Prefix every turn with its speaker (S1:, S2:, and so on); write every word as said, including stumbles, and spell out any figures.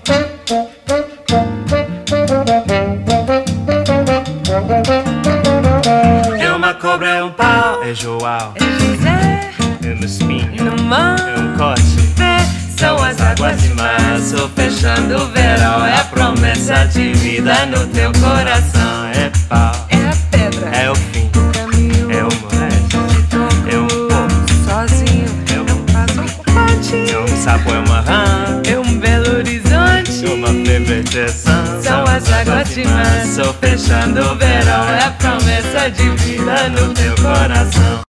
S1: É uma cobra, é um pau, é João,
S2: É José,
S1: é um espinho,
S2: Numã,
S1: é um cote.
S2: são as águas de março, fechando o verão. É a promessa de vida no teu coração.
S1: É pau,
S2: É a pedra,
S1: é o fim,
S2: o caminho,
S1: é o moleque,
S2: de toco,
S1: é um pouco,
S2: sozinho,
S1: é um-
S2: é um passo forte,
S1: é um sapo, é uma rã,
S2: é um belo horizonte.
S1: é uma fervescência.
S2: São as águas de março, fechando o verão. É a promessa de vida no teu coração.